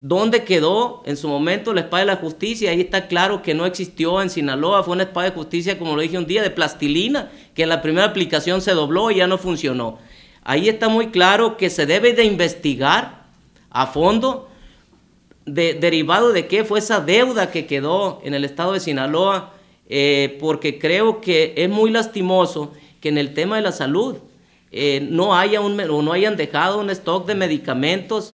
¿Dónde quedó en su momento la espada de la justicia? Ahí está claro que no existió en Sinaloa, fue una espada de justicia, como lo dije un día, de plastilina, que en la primera aplicación se dobló y ya no funcionó. Ahí está muy claro que se debe de investigar a fondo, derivado de qué fue esa deuda que quedó en el estado de Sinaloa, porque creo que es muy lastimoso que en el tema de la salud no hayan dejado un stock de medicamentos